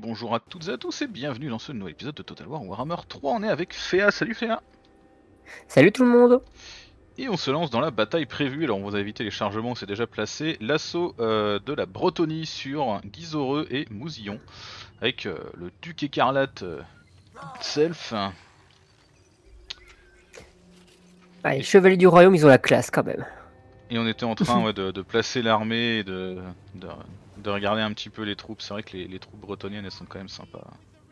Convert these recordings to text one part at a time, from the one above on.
Bonjour à toutes et à tous et bienvenue dans ce nouvel épisode de Total War Warhammer 3. On est avec Féa, salut Féa. Salut tout le monde. Et on se lance dans la bataille prévue. Alors on vous a évité les chargements, c'est déjà placé. L'assaut de la Bretonnie sur Guizoreux et Mousillon. Avec le duc écarlate self. Les chevaliers du royaume, ils ont la classe quand même. Et on était en train de placer l'armée et de regarder un petit peu les troupes. C'est vrai que les troupes bretonniennes elles sont quand même sympas.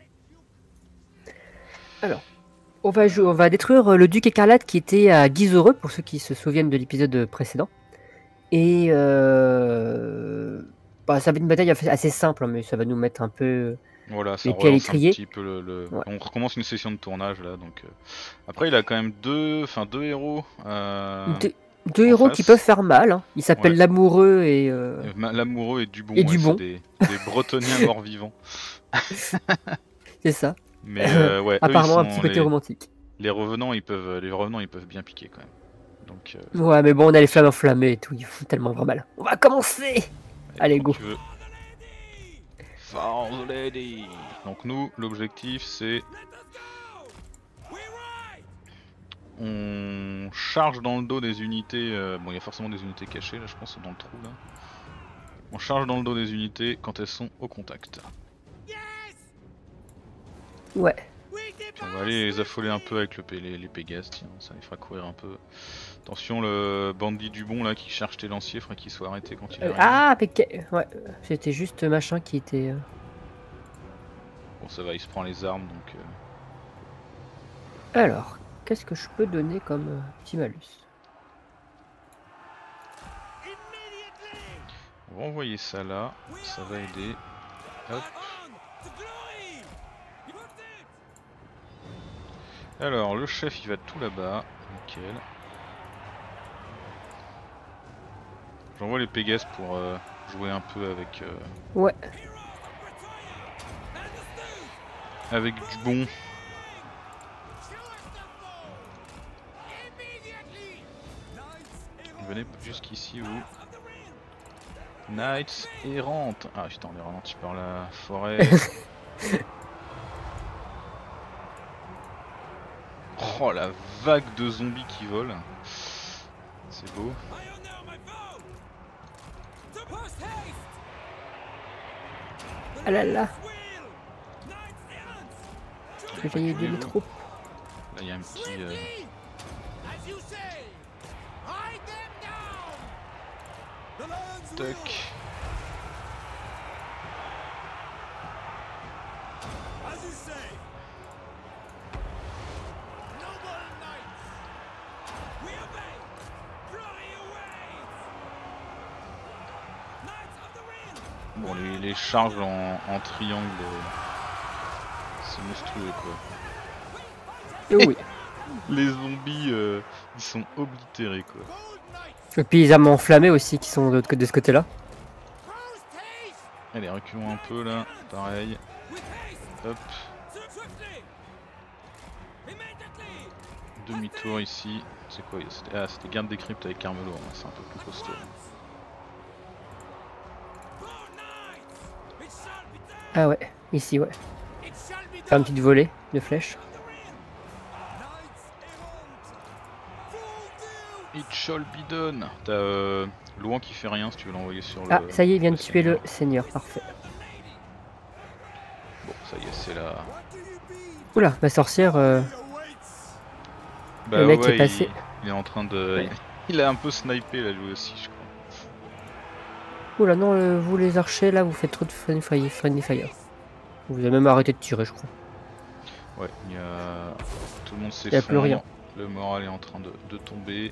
Alors, on va détruire le duc écarlate qui était à Guizoreux, pour ceux qui se souviennent de l'épisode précédent. Et ça va être une bataille assez simple, mais ça va nous mettre un peu Voilà, ça les pieds à relance un l'étrier. petit peu Ouais. On recommence une session de tournage là, donc... Après il a quand même deux héros Deux en héros face. qui peuvent faire mal. Hein. Ils s'appellent Ouais. l'amoureux et L'amoureux et Dubon, et ouais, c'est Dubon. des Bretoniens morts-vivants. C'est ça. Mais ouais, eux ils Apparemment un petit sont... côté romantique. Les revenants ils peuvent bien piquer quand même. Donc, Ouais, mais bon, on a les flammes enflammées et tout, ils font tellement avoir mal. On va commencer. Allez, go. tu veux. For the lady. Donc nous, l'objectif c'est... On charge dans le dos des unités... Bon, il y a forcément des unités cachées là, je pense, dans le trou là. On charge dans le dos des unités quand elles sont au contact. Ouais. Puis on va aller les affoler un peu avec les Pégases, tiens, ça les fera courir un peu. Attention, le bandit Dubon là qui cherche tes lanciers, faudrait qu'il soit arrêté quand il arrive. Ah, ouais, c'était juste machin qui était... Bon ça va, il se prend les armes donc... Alors, qu'est-ce que je peux donner comme petit malus? On va envoyer ça là, ça va aider. Hop. Alors le chef il va tout là-bas, nickel. J'envoie les Pégases pour jouer un peu avec... Ouais. Avec Dubon. Venez jusqu'ici vous. Knights errantes. Ah putain, on est ralenti par la forêt. Oh la vague de zombies qui volent. C'est beau. Ah là là. Je vais payer des troupes. Là il y a un petit... Tuck. Bon, les charges en triangle, c'est monstrueux quoi. Oui. Les zombies, ils sont oblitérés quoi. Et puis les armes enflammées aussi qui sont de ce côté-là. Allez, reculons un peu là, pareil. Hop. Demi-tour ici. C'est quoi? Ah, c'était garde des cryptes avec Carmelo, hein. C'est un peu plus costaud. Ah ouais, ici ouais. Faire une petite volée de flèches. It shall be done. T'as Louan qui fait rien si tu veux l'envoyer sur le... Ah, ça y est, il vient de tuer seigneur. le seigneur, parfait. Bon, ça y est, c'est là. Oula, ma sorcière... Bah, le mec ouais, est passé. il est en train de... Ouais. Il a un peu snipé là lui aussi, je crois. Oula, non, vous les archers, là, vous faites trop de friendly fire. Vous avez même arrêté de tirer, je crois. Ouais, il y a... Tout le monde Il n'y a plus rien. s'effondre. Le moral est en train de tomber.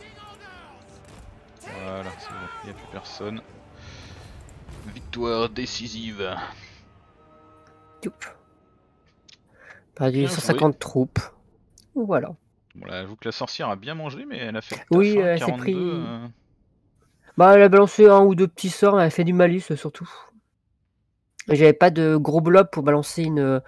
Voilà, c'est bon, il n'y a plus personne. Victoire décisive. Youp. Perdu Bien 150 troupes. Voilà. Bon là, j'avoue que la sorcière a bien mangé, mais elle a fait le taf, Oui, hein, elle s'est 42. pris... Bah, elle a balancé un ou deux petits sorts, mais elle a fait du malus surtout. J'avais pas de gros blob pour balancer une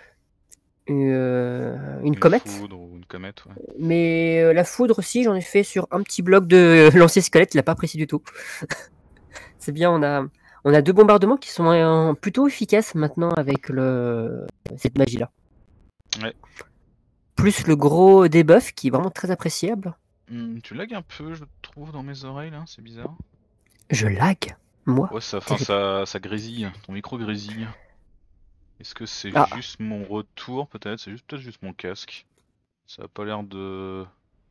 comète. Foudre ou une comète, ouais. Mais la foudre aussi, j'en ai fait sur un petit bloc de lancier squelette, il a pas apprécié du tout. C'est bien, On a 2 bombardements qui sont plutôt efficaces maintenant avec cette magie-là. Ouais. Plus le gros debuff qui est vraiment très appréciable. Tu lags un peu, je trouve, dans mes oreilles là, c'est bizarre. Je lag, moi. Ouais, ça grésille, ton micro grésille. Est-ce que c'est juste mon retour peut-être? C'est peut-être juste mon casque. Ça a pas l'air de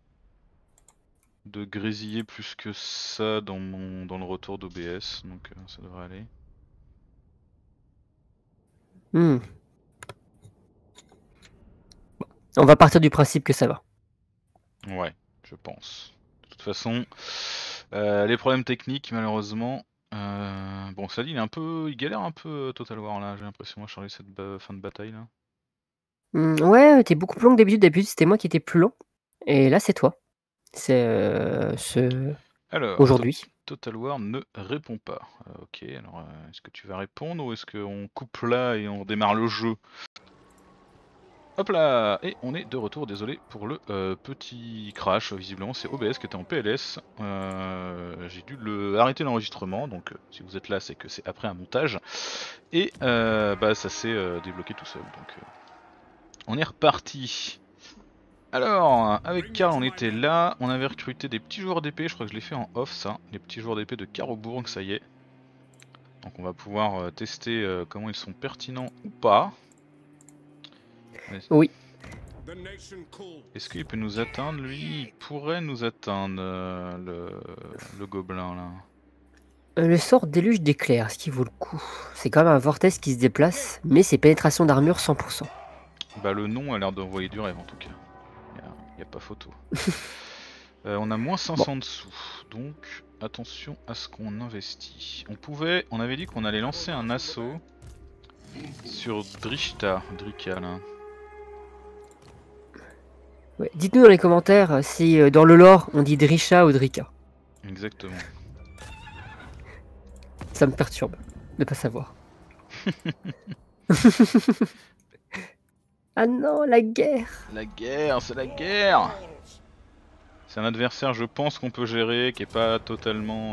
grésiller plus que ça dans le retour d'OBS, donc ça devrait aller. On va partir du principe que ça va. Ouais, je pense. De toute façon, les problèmes techniques malheureusement. Bon, ça dit, il galère un peu Total War là, j'ai l'impression à charger cette fin de bataille là. Ouais, t'es beaucoup plus long que d'habitude. D'habitude, c'était moi qui étais plus long. Et là, c'est toi. C'est Alors, aujourd'hui. Total War ne répond pas. Ok, alors est-ce que tu vas répondre ou est-ce qu'on coupe là et on démarre le jeu? Hop là! Et on est de retour, désolé pour le petit crash, visiblement c'est OBS qui était en PLS. J'ai dû arrêter l'enregistrement, donc si vous êtes là c'est que c'est après un montage. Et bah ça s'est débloqué tout seul, donc on est reparti. Alors, avec Karl on était là, on avait recruté des petits joueurs d'épée, je crois que je l'ai fait en off ça, les petits joueurs d'épée de Carobourg, ça y est. Donc on va pouvoir tester comment ils sont pertinents ou pas. Oui. Est-ce qu'il peut nous atteindre lui? Il pourrait nous atteindre le gobelin là. Le sort déluge d'éclairs, ce qui vaut le coup. C'est quand même un vortex qui se déplace, mais c'est pénétration d'armure 100%. Bah le nom a l'air d'envoyer du rêve en tout cas. Y a pas photo. On a moins 500 dessous, donc attention à ce qu'on investit. On avait dit qu'on allait lancer un assaut sur Drika là. Ouais. Dites-nous dans les commentaires si dans le lore on dit Drisha ou Drika. Exactement. Ça me perturbe de pas savoir. Ah non, la guerre! La guerre, c'est la guerre! C'est un adversaire, je pense, qu'on peut gérer, qui est pas totalement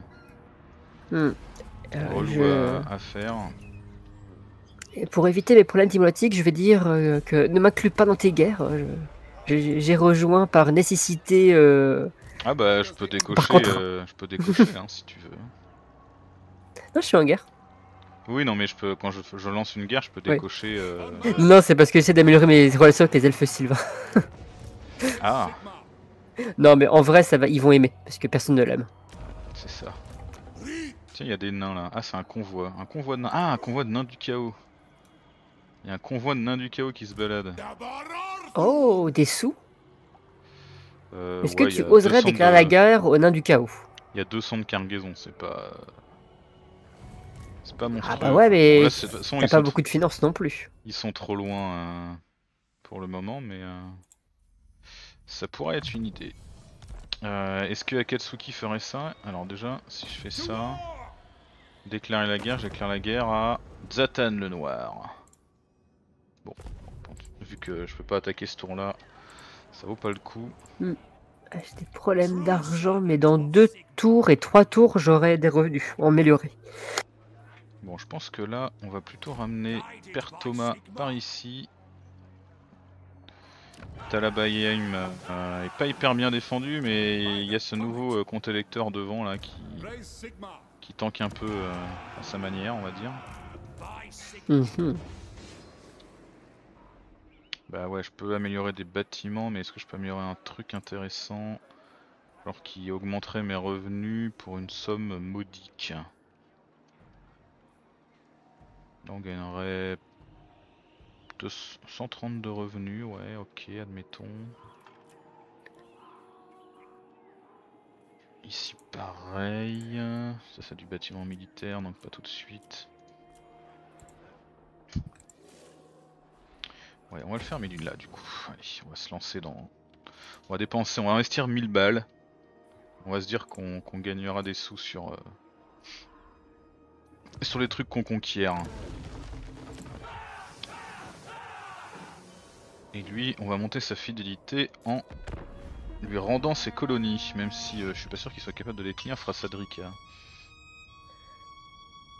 relou à faire. Et pour éviter les problèmes diplomatiques, je vais dire que ne m'inclus pas dans tes guerres. J'ai rejoint par nécessité. Ah bah je peux décocher, hein, si tu veux. Non, je suis en guerre. Oui, non mais quand je lance une guerre, je peux décocher. Non, c'est parce que j'essaie d'améliorer mes relations avec les elfes sylvains. Ah. Non, mais en vrai, ça va, ils vont aimer parce que personne ne l'aime. C'est ça. Tiens, il y a des nains là. Ah, c'est un convoi. Un convoi de nains. Ah, un convoi de nains du chaos. Il y a un convoi de nains du chaos qui se balade. Oh, des sous? Est-ce que ouais, tu oserais déclarer la guerre aux nains du chaos? Il y a 200 de cargaison, c'est pas monstrueux. Ah bah ouais, mais bon, t'as pas beaucoup de finances non plus. Ils sont trop loin pour le moment, mais ça pourrait être une idée. Est-ce que Akatsuki ferait ça? Alors déjà, si je fais ça, déclarer la guerre, j'éclaire la guerre à Zatan le Noir. Bon, vu que je peux pas attaquer ce tour là, ça vaut pas le coup. J'ai des problèmes d'argent, mais dans 2 tours et 3 tours, j'aurai des revenus améliorés. Bon, je pense que là, on va plutôt ramener Père Thomas par ici. Talabayheim est pas hyper bien défendu, mais il y a ce nouveau compte électeur devant là qui tank un peu à sa manière, on va dire. Bah ouais, je peux améliorer des bâtiments, mais est-ce que je peux améliorer un truc intéressant, genre qui augmenterait mes revenus pour une somme modique? Là on gagnerait 132 revenus, ouais, ok, admettons. Ici pareil, ça c'est du bâtiment militaire, donc pas tout de suite. Ouais, on va le faire mais là du coup. Allez, on va se lancer dans... On va dépenser, on va investir 1000 balles. On va se dire qu'on gagnera des sous sur les trucs qu'on conquiert. Et lui, on va monter sa fidélité en lui rendant ses colonies, même si je suis pas sûr qu'il soit capable de les tenir face à Drika.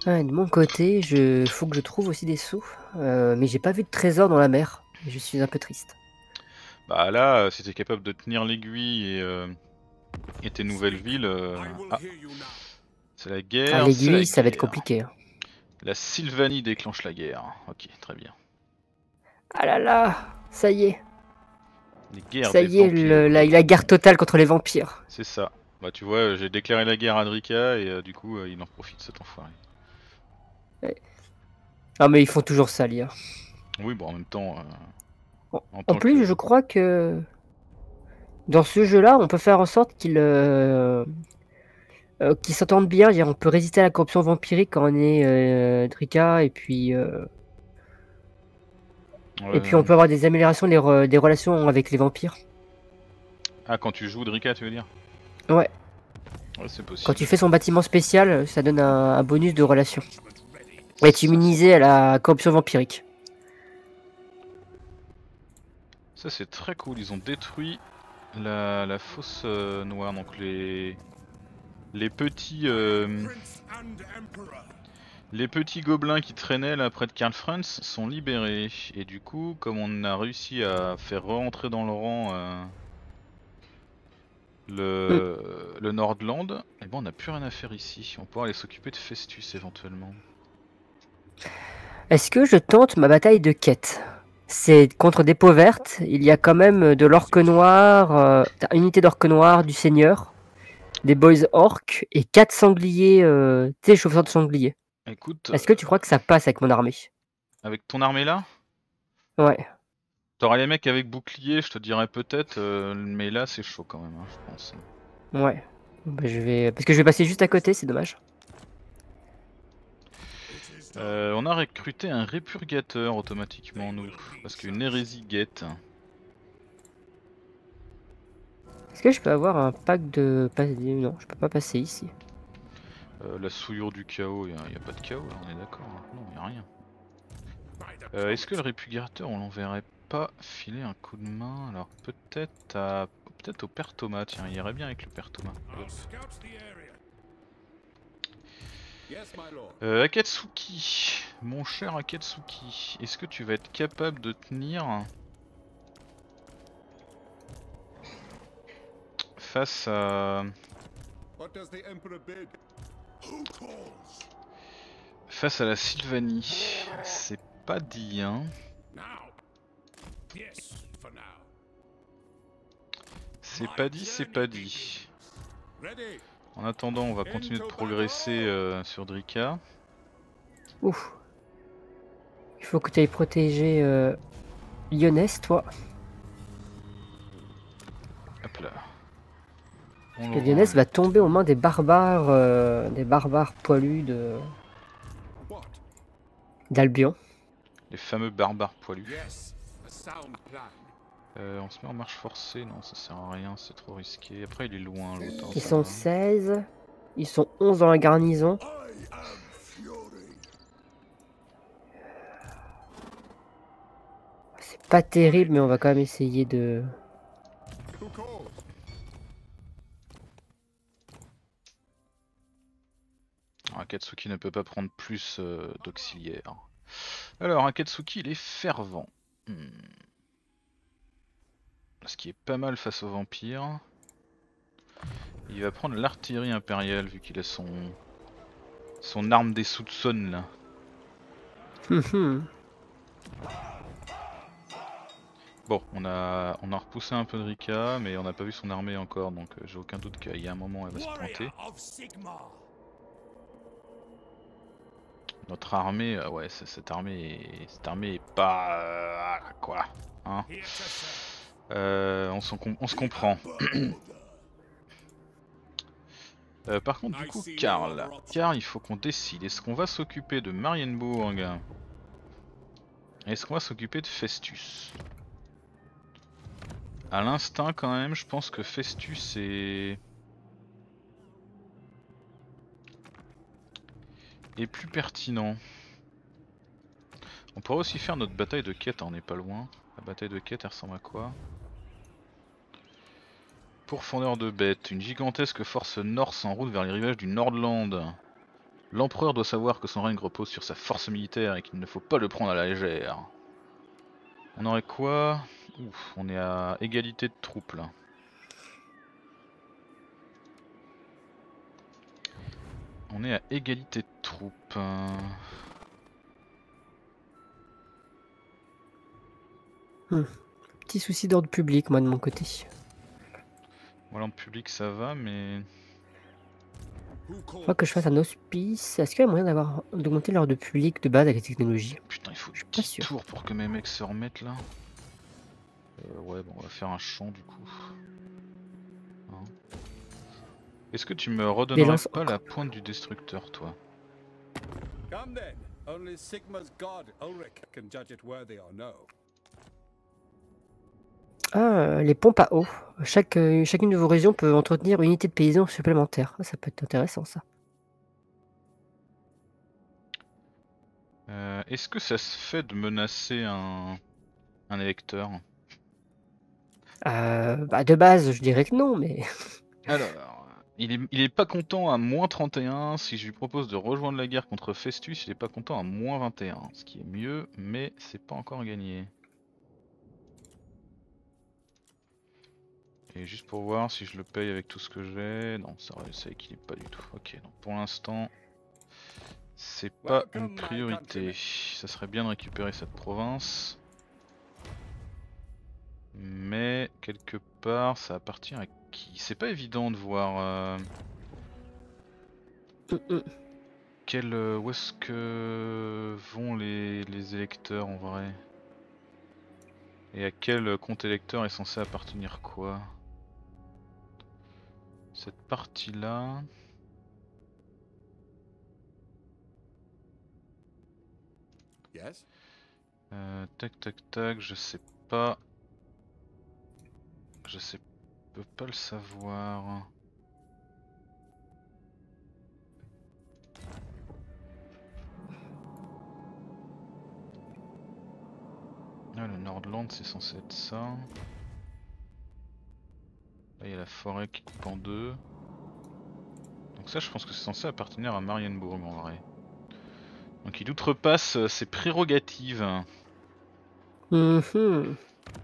Ouais, de mon côté, faut que je trouve aussi des sous. Mais j'ai pas vu de trésor dans la mer. Et je suis un peu triste. Bah là, si t'es capable de tenir l'aiguille et tes nouvelles villes... Ah, c'est la Ah, guerre, c'est la l'aiguille, ça va être guerre. compliqué, hein. La Sylvanie déclenche la guerre. Ok, très bien. Ah là là, ça y est. Les guerres Ça des y est, vampires. la guerre totale contre les vampires. C'est ça. Bah tu vois, j'ai déclaré la guerre à Drika et du coup, il en profite cet enfoiré. Ouais. Ah mais ils font toujours ça, l'IA. Oui, bon, en même temps, en En tant que... plus, je crois que dans ce jeu-là, on peut faire en sorte qu'ils s'entendent bien. On peut résister à la corruption vampirique quand on est Drika, et puis on peut avoir des améliorations des relations avec les vampires. Ah, quand tu joues Drika, tu veux dire? Ouais. Ouais, c'est Quand possible. tu fais son bâtiment spécial, ça donne un bonus de relation. Et tu immunisé à la corruption vampirique. Ça c'est très cool, ils ont détruit la fosse noire, donc les petits les petits gobelins qui traînaient là près de Karl Franz sont libérés. Et du coup, comme on a réussi à faire rentrer dans le rang le Nordland, et bon on n'a plus rien à faire ici. On pourra aller s'occuper de Festus éventuellement. Est-ce que je tente ma bataille de quête? C'est contre des peaux vertes. Il y a quand même de l'orque noir, unité d'orque noir du seigneur, des boys orques et 4 sangliers, tu sais, chauffeurs de sangliers. Écoute, Est-ce que tu crois que ça passe avec mon armée? avec ton armée là, Ouais. t'auras les mecs avec bouclier, je te dirais peut-être, mais là c'est chaud quand même, hein, je pense. Ouais. Bah, parce que je vais passer juste à côté, c'est dommage. On a recruté un répurgateur automatiquement nous, parce qu'une hérésie guette. Est-ce que je peux avoir un pack de... Non, je peux pas passer ici. La souillure du chaos, y a pas de chaos là, on est d'accord, hein. Non, y a rien. Est-ce que le répurgateur on l'enverrait pas filer un coup de main? Alors peut-être au père Thomas, tiens, il irait bien avec le père Thomas. Akatsuki, mon cher Akatsuki, est-ce que tu vas être capable de tenir face à... face à la Sylvanie? C'est pas dit, hein. C'est pas dit, c'est pas dit. En attendant, on va continuer de progresser sur Drika. Ouf. Il faut que tu ailles protéger Lyonès, toi. Hop là. Parce que Lyonès va tomber aux mains des barbares poilus d'Albion. Les fameux barbares poilus. On se met en marche forcée, non ça sert à rien, c'est trop risqué. Après il est loin l'autre. Ils sont 16, ils sont 11 dans la garnison. C'est pas terrible, mais on va quand même essayer de... Akatsuki ne peut pas prendre plus d'auxiliaires. Alors Akatsuki il est fervent. Ce qui est pas mal face aux vampires. Il va prendre l'artillerie impériale vu qu'il a son arme des soupçons là. Bon, on a repoussé un peu de Rika, mais on n'a pas vu son armée encore, donc j'ai aucun doute qu'il y a un moment elle va se planter. Notre armée, ouais, cette armée est pas quoi, hein. On se comprend. Par contre, du coup, Karl, il faut qu'on décide. Est-ce qu'on va s'occuper de Marienburg? Est-ce qu'on va s'occuper de Festus? À l'instinct, quand même, je pense que Festus est plus pertinent. On pourrait aussi faire notre bataille de quête, hein, on n'est pas loin. La bataille de quête, elle ressemble à quoi? Pourfendeur de bêtes, une gigantesque force norse en route vers les rivages du Nordland. L'empereur doit savoir que son règne repose sur sa force militaire et qu'il ne faut pas le prendre à la légère. On aurait quoi? Ouf, on est à égalité de troupes là. On est à égalité de troupes. Petit souci d'ordre public, moi, de mon côté. Voilà, en public ça va, mais... Faut que je fasse un hospice. Est-ce qu'il y a moyen d'augmenter l'ordre public de base avec les technologies? Putain, il faut Je suis pas 10 sûr. tours pour que mes mecs se remettent là. Ouais, bon, on va faire un champ du coup. Hein. Est-ce que tu me redonnerais lances pas la pointe du destructeur, toi? Come then. Only Sigma's god Ulrich can judge it worthy or no. Ah, les pompes à eau. Chacune de vos régions peut entretenir une unité de paysans supplémentaire. Ah, ça peut être intéressant, ça. Est-ce que ça se fait de menacer un électeur? Bah, de base, je dirais que non, mais... Alors, il est pas content à moins 31. Si je lui propose de rejoindre la guerre contre Festus, il est pas content à moins 21. Ce qui est mieux, mais c'est pas encore gagné. Et juste pour voir si je le paye avec tout ce que j'ai. Non, ça équilibre pas du tout. Ok, donc pour l'instant, c'est pas une priorité. Ça serait bien de récupérer cette province. Mais quelque part, ça appartient à qui? C'est pas évident de voir où est-ce que vont les électeurs en vrai? Et à quel compte électeur est censé appartenir quoi? Cette partie-là... Yes. Tac tac tac, je sais pas. Peux pas le savoir. Ah, le Nordland c'est censé être ça. Là il y a la forêt qui coupe en deux. Donc ça je pense que c'est censé appartenir à Marienburg en vrai. Donc il outrepasse ses prérogatives. Mhm.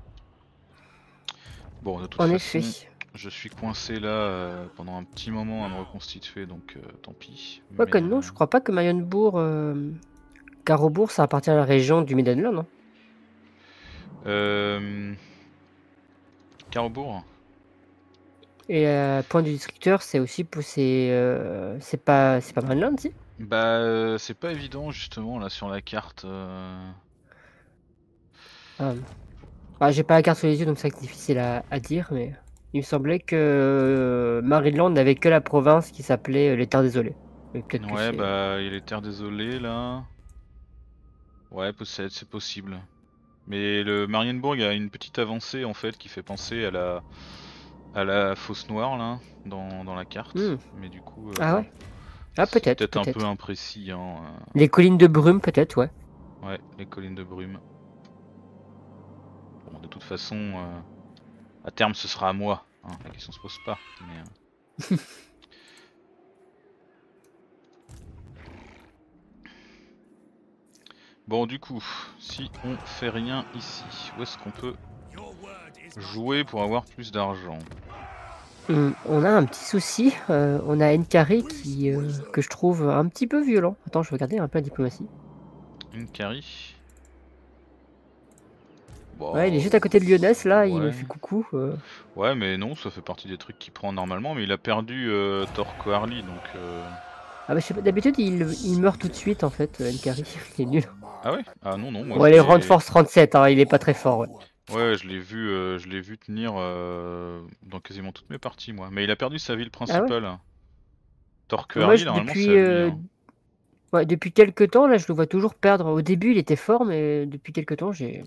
Bon, de toute En façon, effet. je suis coincé là pendant un petit moment à me reconstituer, donc tant pis. Ouais, que non, je crois pas que Marienbourg, Carobourg, ça appartient à la région du Middenland, non? Carobourg? Et point du destructeur, c'est aussi pour c'est pas Middenland, si? Bah c'est pas évident justement là sur la carte. Bah, j'ai pas la carte sous les yeux, donc c'est difficile à dire, mais il me semblait que Maryland n'avait que la province qui s'appelait les Terres Désolées. Mais peut-être que Ouais, c'est... bah il y a les terres désolées là. Ouais, c'est possible. Mais le Marienburg a une petite avancée en fait qui fait penser à la fosse noire là dans la carte. Mais du coup, Ah ouais. Ah c'est peut-être. peut-être un peu imprécis. Hein, Les collines de brume peut-être, ouais. Ouais, les collines de brume. Bon, de toute façon, à terme ce sera à moi. Hein, la question se pose pas. Mais, bon, du coup, si on fait rien ici, où est-ce qu'on peut jouer pour avoir plus d'argent? On a un petit souci. On a Nkari qui que je trouve un petit peu violent. Attends, je vais regarder un peu la diplomatie. Nkari. Bon, Ouais, il est juste à côté de Lyonès là, il me ouais. fait coucou. Ouais, mais non, ça fait partie des trucs qu'il prend normalement, mais il a perdu Torko Harley donc. Ah bah je sais pas, d'habitude il meurt tout de suite en fait, Nkari. Il est nul. Ah ouais? Ah non, non, moi Ouais, je les l'ai- rangs de force 37, hein, il est pas très fort. Ouais. Ouais, je l'ai vu tenir dans quasiment toutes mes parties, moi. Mais il a perdu sa ville Ah ouais? principale. Torko Moi, Harley, normalement, c'est à lui. Hein. Ouais, depuis quelques temps, là, je le vois toujours perdre. Au début, il était fort, mais depuis quelques temps, j'ai...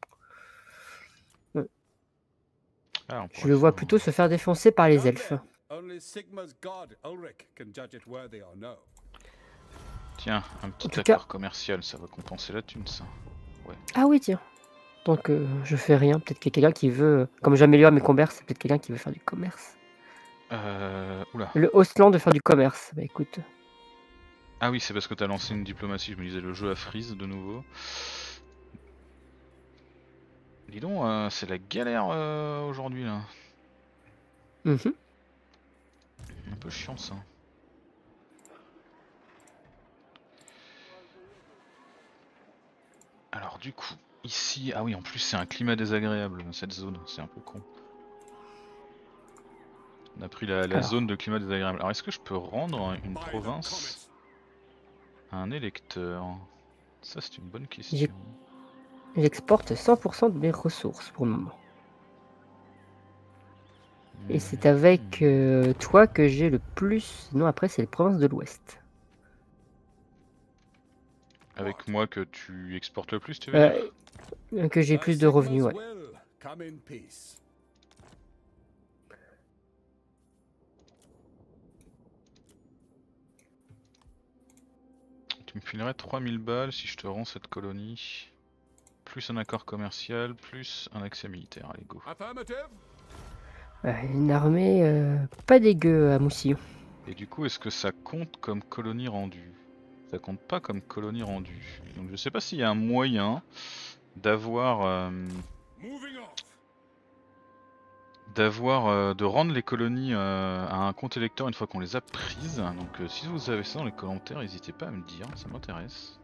Ah, Je le vois plutôt se faire défoncer par les elfes. Only Sigma's god Ulrich can judge it worthy or no. Tiens, un En petit tout accord cas- commercial, ça va compenser la thune, ça. Ah oui, tiens. Donc, je fais rien. Peut-être qu'il y a quelqu'un qui veut... Comme j'améliore mes commerces, c'est peut-être quelqu'un qui veut faire du commerce. Oula. Le Ostland de faire du commerce. Bah écoute. Ah oui, c'est parce que t'as lancé une diplomatie, je me disais le jeu à freeze de nouveau. Dis donc, c'est la galère aujourd'hui là. Mhm. Un peu chiant ça. Alors du coup, ici, ah oui en plus c'est un climat désagréable cette zone, c'est un peu con. On a pris la Alors, zone de climat désagréable. Alors est-ce que je peux rendre une By the province comet. à un électeur? Ça c'est une bonne question. j'exporte 100% de mes ressources pour le moment. Et c'est avec toi que j'ai le plus. Sinon, après, c'est les provinces de l'Ouest. Avec moi que tu exportes le plus, tu veux dire? Que j'ai The plus de revenus, Sigmas ouais. will come in peace. Tu me filerais 3000 balles si je te rends cette colonie. Plus un accord commercial, plus un accès militaire. Allez, go. Affirmative. Une armée pas dégueu à Moussillon. Et du coup, est-ce que ça compte comme colonie rendue? Ça compte pas comme colonie rendue. Donc je sais pas s'il y a un moyen d'avoir Moving off. de rendre les colonies à un compte électeur une fois qu'on les a prises. Donc si vous avez ça dans les commentaires, n'hésitez pas à me dire, ça m'intéresse.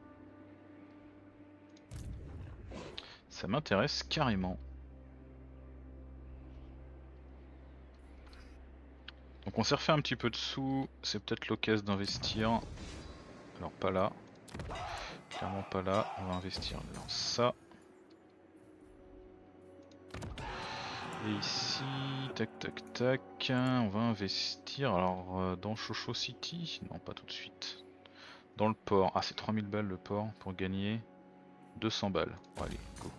Ça m'intéresse carrément. Donc on s'est refait un petit peu de sous, c'est peut-être l'occasion d'investir. Alors pas là, clairement pas là, on va investir dans ça. Et ici, tac tac tac, on va investir alors dans Chocho City, non pas tout de suite. Dans le port, ah c'est 3000 balles le port pour gagner 200 balles, bon, allez go.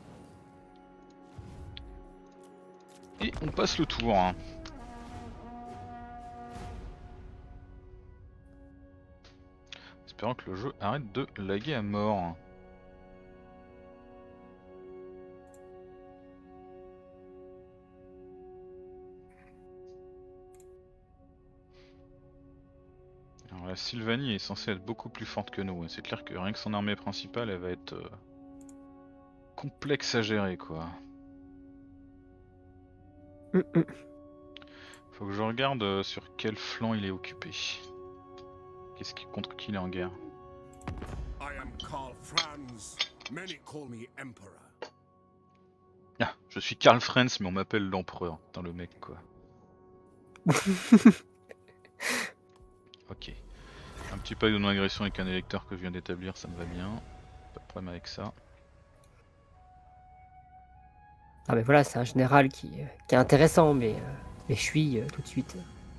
Et on passe le tour. Hein. Espérant que le jeu arrête de laguer à mort. Alors la Sylvanie est censée être beaucoup plus forte que nous, c'est clair que rien que son armée principale elle va être complexe à gérer quoi. Faut que je regarde sur quel flanc il est occupé. Contre qui il est en guerre. I am Karl Franz. Many call me Emperor. Ah, je suis Karl Franz mais on m'appelle l'empereur. Putain le mec quoi. Ok. Un petit pas de non-agression avec un électeur que je viens d'établir, ça me va bien. Pas de problème avec ça. Ah mais voilà, c'est un général qui est intéressant, mais je suis tout de suite.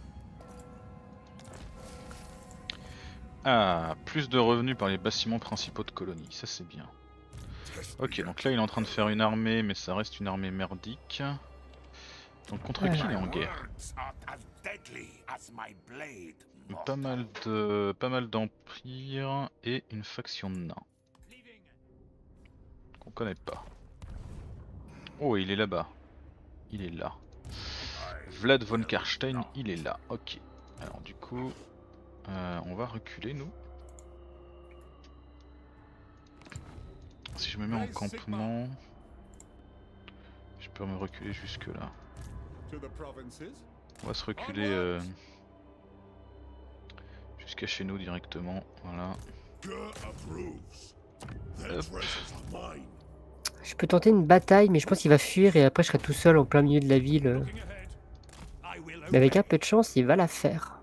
Ah, plus de revenus par les bâtiments principaux de colonie, ça c'est bien. Ok, donc là il est en train de faire une armée, mais ça reste une armée merdique. Donc contre qui il est en guerre? Pas mal d'empires et une faction de nains. Qu'on connaît pas. Oh, il est là-bas. Il est là. Vlad von Karstein, il est là. Ok. Alors du coup, on va reculer nous. Si je me mets en campement, je peux me reculer jusque là. On va se reculer jusqu'à chez nous directement. Voilà. Hop. Je peux tenter une bataille, mais je pense qu'il va fuir et après je serai tout seul en plein milieu de la ville. Mais avec un peu de chance, il va la faire.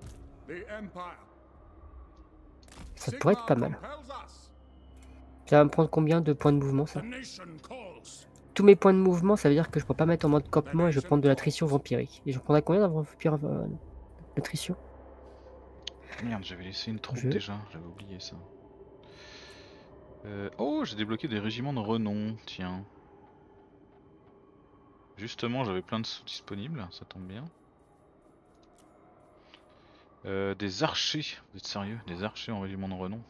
Ça pourrait être pas mal. Ça va me prendre combien de points de mouvement ça? Tous mes points de mouvement, ça veut dire que je peux pas mettre en mode campement et je vais prendre de l'attrition vampirique. Et je prendrai combien d'attrition? Merde, j'avais laissé une troupe déjà, j'avais oublié ça. Oh, j'ai débloqué des régiments de renom, tiens. Justement, j'avais plein de sous disponibles, ça tombe bien. Des archers, vous êtes sérieux? Des archers en régiment de renom?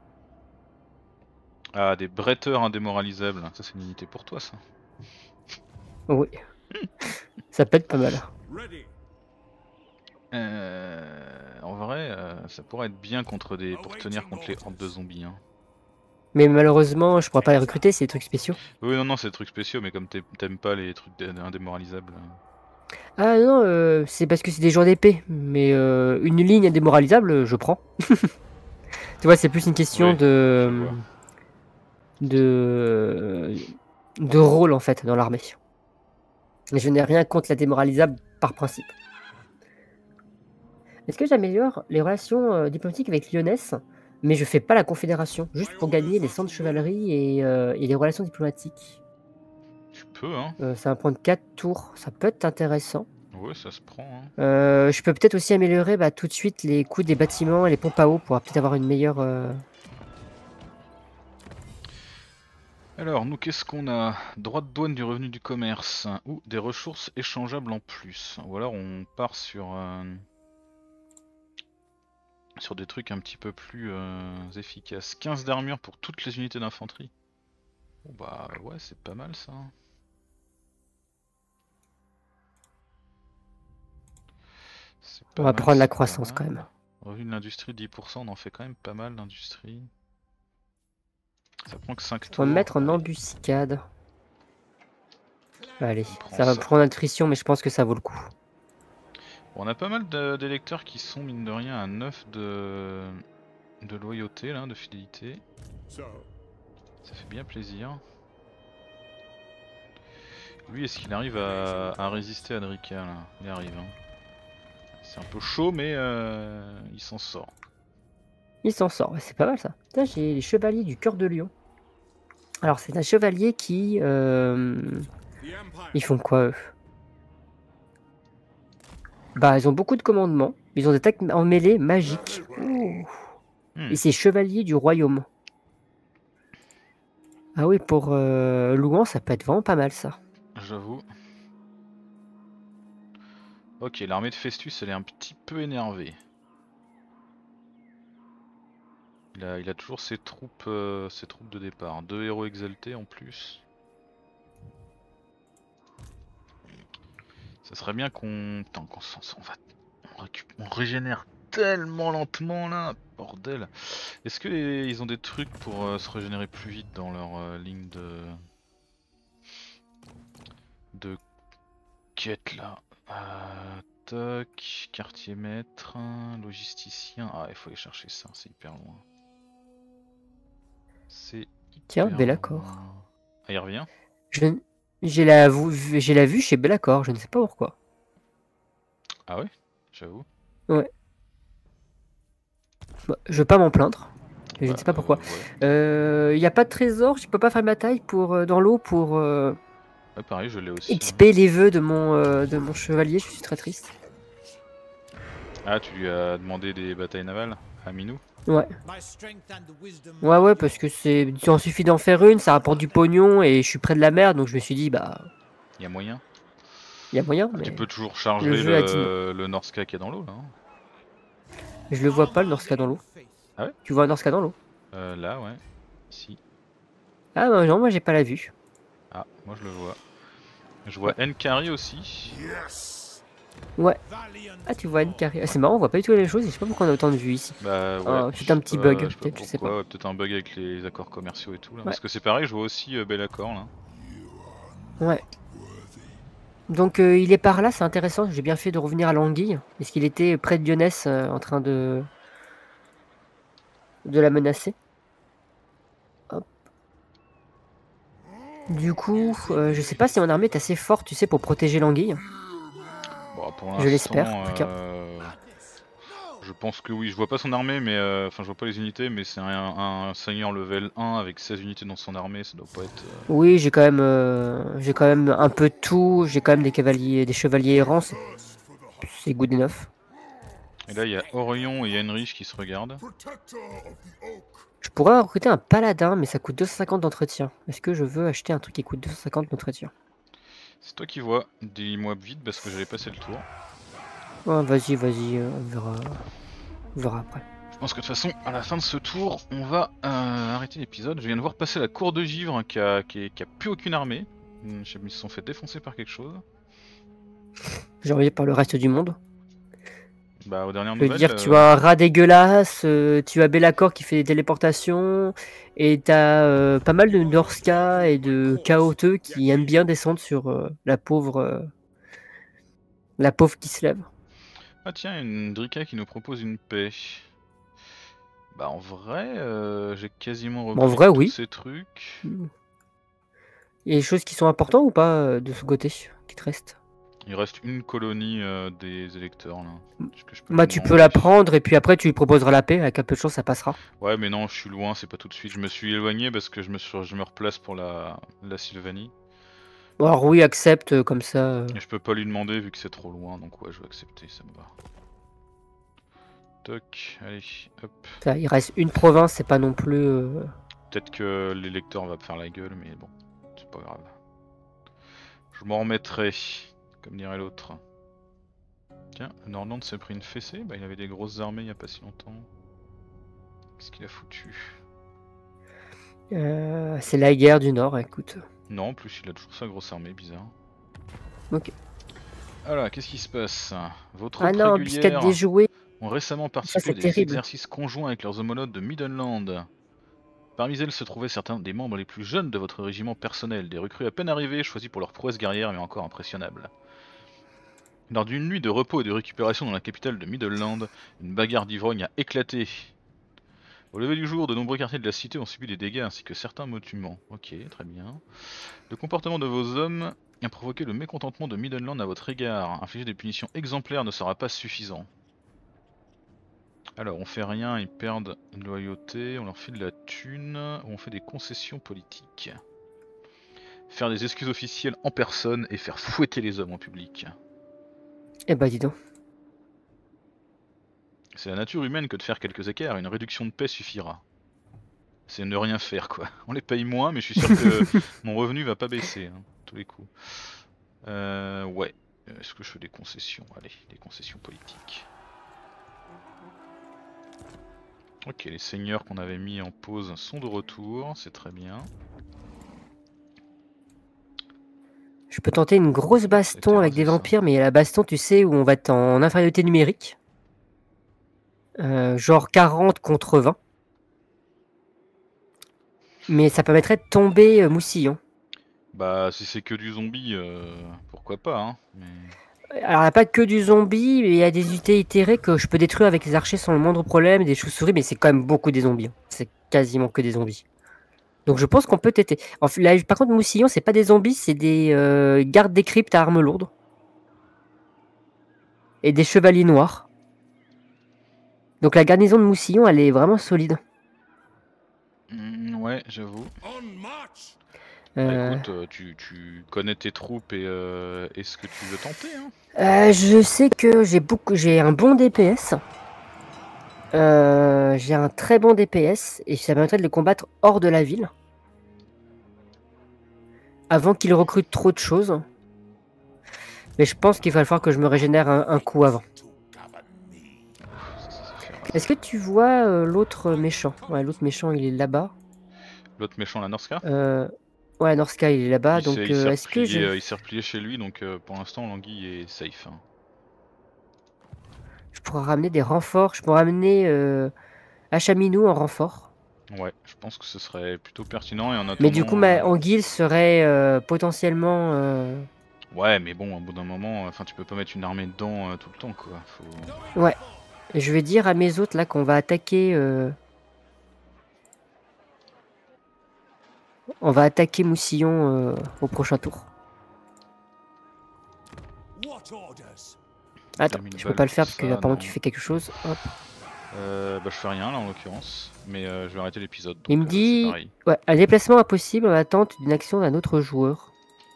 Ah, des bretteurs indémoralisables, ça c'est une unité pour toi ça. Oui. Ça peut être pas mal. En vrai, ça pourrait être bien pour tenir contre les hordes de zombies. Hein. Mais malheureusement, je pourrais pas les recruter, c'est des trucs spéciaux. Oui, non, c'est des trucs spéciaux, mais comme t'aimes pas les trucs indémoralisables. Ah non, c'est parce que c'est des joueurs d'épée. Mais une ligne indémoralisable, je prends. Tu vois, c'est plus une question Oui, je vois. de de rôle en fait dans l'armée. Et je n'ai rien contre la démoralisable par principe. Est-ce que j'améliore les relations diplomatiques avec Lyonesse, mais je fais pas la confédération, juste pour gagner les centres de chevalerie et les relations diplomatiques. Tu peux, hein. Ça va prendre 4 tours, ça peut être intéressant. Ouais, ça se prend. Hein. Je peux peut-être aussi améliorer tout de suite les coûts des bâtiments et les pompes à eau pour peut-être avoir une meilleure... Alors, nous, qu'est-ce qu'on a? Droit de douane du revenu du commerce, ou des ressources échangeables en plus. Ou alors on part sur des trucs un petit peu plus efficaces. 15 d'armure pour toutes les unités d'infanterie. Bon bah ouais, c'est pas mal ça. On va prendre la croissance quand même. Revenu de l'industrie 10%, on en fait quand même pas mal l'industrie. Ça prend que 5 tours. On va me mettre en Allez. embuscade. Allez, prend ça va ça. prendre attrition, mais je pense que ça vaut le coup. Bon, on a pas mal d'électeurs qui sont mine de rien à 9 de loyauté, là, de fidélité. So, Ça fait bien plaisir. Lui, est-ce qu'il arrive à résister à Drika là? Il arrive. Hein. C'est un peu chaud, mais il s'en sort. Il s'en sort, ouais, c'est pas mal ça. Putain, j'ai les chevaliers du cœur de lion. Alors, c'est un chevalier qui... the Empire. Ils font quoi, eux? Bah, ils ont beaucoup de commandements. Ils ont des attaques en mêlée magiques. Ouh. Hmm. Et c'est chevalier du royaume. Ah oui, pour Louan, ça peut être vraiment pas mal, ça. J'avoue. Ok, l'armée de Festus, elle est un petit peu énervée. Il a toujours ses troupes de départ. 2 héros exaltés en plus. Ça serait bien qu'on... Putain, on régénère tellement lentement là, bordel. Est-ce que ils ont des trucs pour se régénérer plus vite dans leur ligne de quête là? Toc, quartier maître, logisticien. Ah, il faut aller chercher ça, c'est hyper loin. C'est Tiens, hyper Bellacor. loin. Ah, il revient? J'ai la vue chez Bellacor, je ne sais pas pourquoi. Ah ouais? J'avoue. Ouais. Bah, je veux pas m'en plaindre. Mais je ne sais pas pourquoi. Ouais. Il n'y a pas de trésor, je peux pas faire une bataille dans l'eau pour Ouais, pareil, je l'ai aussi. XP les vœux de mon chevalier, je suis très triste. Ah, tu lui as demandé des batailles navales à Minou? Ouais. Ouais, parce que il en suffit d'en faire une, ça rapporte du pognon et je suis près de la mer, donc je me suis dit, bah, Il y a moyen? il y a moyen, Ah, mais tu peux toujours charger le jeu a dit non. le Norska qui est dans l'eau là. Hein. Je le vois pas, le Norska dans l'eau. Ah ouais? Tu vois un Norska dans l'eau? Là, ouais. Ici. Ah bah, non, moi j'ai pas la vue. Ah, moi je le vois. Je vois Nkari aussi. Ouais. Ah, tu vois une carrière. C'est marrant, on voit pas du tout les choses, et je sais pas pourquoi on a autant de vues ici. Bah ouais. C'est un petit bug, peut-être, je sais pas. Ouais, peut-être un bug avec les accords commerciaux et tout là. Ouais. Parce que c'est pareil, je vois aussi Bellacor là. Ouais. Donc il est par là, c'est intéressant. J'ai bien fait de revenir à l'Anguille. Est-ce qu'il était près de Lyonesse en train de la menacer? Hop. Du coup, je sais pas si mon armée est assez forte, tu sais, pour protéger l'Anguille. Bon, pour Je l'espère, l'instant, en tout cas. je pense que oui. Je vois pas son armée, mais enfin, je vois pas les unités, mais c'est un seigneur level 1 avec 16 unités dans son armée, ça doit pas être. Oui, j'ai quand même un peu de tout. J'ai quand même des cavaliers, des chevaliers errants. C'est good enough. Et là, il y a Orion et Heinrich qui se regardent. Je pourrais recruter un paladin, mais ça coûte 250 d'entretien. Est-ce que je veux acheter un truc qui coûte 250 d'entretien? C'est toi qui vois. Dis-moi vite parce que j'allais passer le tour. Oh, vas-y, on verra. On verra après. Je pense que de toute façon, à la fin de ce tour, on va arrêter l'épisode. Je viens de voir passer la cour de Givre qui a plus aucune armée. Ils se sont fait défoncer par quelque chose. J'ai envoyé par le reste du monde. Bah, aux dernières Je veux nouvelles. dire, tu as un rat dégueulasse, tu as Bellacore qui fait des téléportations, et t'as pas mal de Norska et de Chaoteux qui aiment bien descendre sur la pauvre qui se lève. Ah, tiens, une Drika qui nous propose une paix. Bah, en vrai, j'ai quasiment Bon, en repris vrai, tous oui. ces trucs. Il y a des choses qui sont importantes ou pas de ce côté qui te restent? Il reste une colonie des électeurs là. Que je peux Bah, lui tu peux demander. la prendre et puis après tu lui proposeras la paix. Avec un peu de chance, ça passera. Ouais, mais non, je suis loin, c'est pas tout de suite. Je me suis éloigné parce que je me replace pour la Sylvanie. Bon, alors oui, accepte comme ça. Et je peux pas lui demander vu que c'est trop loin, donc ouais, je vais accepter, ça me va. Toc, allez, hop. Ça, il reste une province, c'est pas non plus. Peut-être que l'électeur va me faire la gueule, mais bon, c'est pas grave. Je m'en remettrai, comme dirait l'autre. Tiens, Nordland s'est pris une fessée, bah il avait des grosses armées il y a pas si longtemps. Qu'est-ce qu'il a foutu? C'est la guerre du Nord, écoute. Non, en plus il a toujours sa grosse armée, bizarre. Ok. Alors, qu'est-ce qui se passe? Vos troupes Ah non, régulières biscuit déjoué. ont récemment Ça, participé à c'est des terrible. exercices conjoints avec leurs homologues de Middenland. Parmi elles se trouvaient certains des membres les plus jeunes de votre régiment personnel, des recrues à peine arrivées, choisis pour leur prouesse guerrière mais encore impressionnables. Lors d'une nuit de repos et de récupération dans la capitale de Middenland, une bagarre d'ivrogne a éclaté. Au lever du jour, de nombreux quartiers de la cité ont subi des dégâts ainsi que certains monuments. Ok, très bien. Le comportement de vos hommes a provoqué le mécontentement de Middenland à votre égard. Infliger des punitions exemplaires ne sera pas suffisant. Alors, on fait rien, ils perdent de loyauté, on leur file de la thune, ou on fait des concessions politiques. Faire des excuses officielles en personne et faire fouetter les hommes en public. Eh bah dis donc. C'est la nature humaine que de faire quelques écarts, une réduction de paix suffira. C'est ne rien faire quoi. On les paye moins, mais je suis sûr que mon revenu va pas baisser, hein, tous les coups. Ouais. Est-ce que je fais des concessions? Allez, des concessions politiques. Ok, les seigneurs qu'on avait mis en pause sont de retour, c'est très bien. Je peux tenter une grosse baston C'était avec des rasé, ça. vampires, mais il y a la baston, tu sais, où on va être en infériorité numérique. Genre 40 contre 20. Mais ça permettrait de tomber Moussillon. Bah si c'est que du zombie, pourquoi pas hein. Mais... Alors il n'y a pas que du zombie, mais il y a des unités itérées que je peux détruire avec les archers sans le moindre problème, des chauves-souris, mais c'est quand même beaucoup des zombies. Hein. C'est quasiment que des zombies. Donc je pense qu'on peut têter. Là, par contre, Moussillon, c'est pas des zombies, c'est des gardes des cryptes à armes lourdes. Et des chevaliers noirs. Donc la garnison de Moussillon, elle est vraiment solide. ouais, j'avoue. On march! Bah, écoute, tu connais tes troupes et ce que tu veux tenter. Hein. Je sais que j'ai un bon DPS. J'ai un très bon DPS et ça permettrait de les combattre hors de la ville. Avant qu'ils recrutent trop de choses. Mais je pense qu'il va falloir que je me régénère un coup avant. Est-ce que tu vois l'autre méchant? Ouais, l'autre méchant il est là-bas. L'autre méchant, la Norska Ouais, Norska il est là-bas. Donc est-ce que il s'est replié chez lui, donc pour l'instant l'anguille est safe. Hein. Je pourrais ramener des renforts. Je pourrais ramener Achaminou en renfort. Ouais, je pense que ce serait plutôt pertinent et en attendant... Mais du coup, ma anguille serait potentiellement... Ouais, mais bon, au bout d'un moment, enfin, tu peux pas mettre une armée dedans tout le temps, quoi. Faut... Ouais. Je vais dire à mes autres là qu'on va attaquer... On va attaquer Moussillon au prochain tour. Attends, je peux pas le faire parce que apparemment tu fais quelque chose. Hop. Bah je fais rien là en l'occurrence, mais je vais arrêter l'épisode. Il me dit ouais, un déplacement impossible en attente d'une action d'un autre joueur.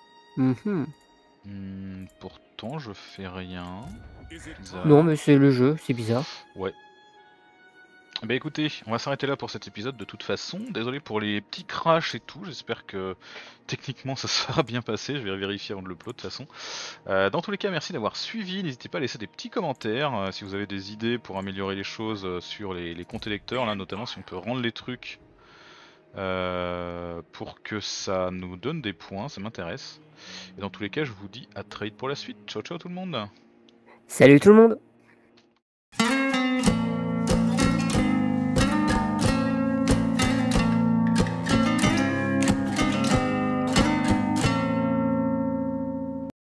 Pourtant je fais rien. Bizarre. Non mais c'est le jeu, c'est bizarre. Ouais. Bah écoutez, on va s'arrêter là pour cet épisode de toute façon. Désolé pour les petits crashs et tout, j'espère que techniquement ça sera bien passé, je vais vérifier avant de l'upload de toute façon. Dans tous les cas, merci d'avoir suivi, n'hésitez pas à laisser des petits commentaires si vous avez des idées pour améliorer les choses sur les comptes électeurs, là notamment si on peut rendre les trucs pour que ça nous donne des points, ça m'intéresse. Et dans tous les cas, je vous dis à très vite pour la suite. Ciao ciao tout le monde. Salut tout le monde.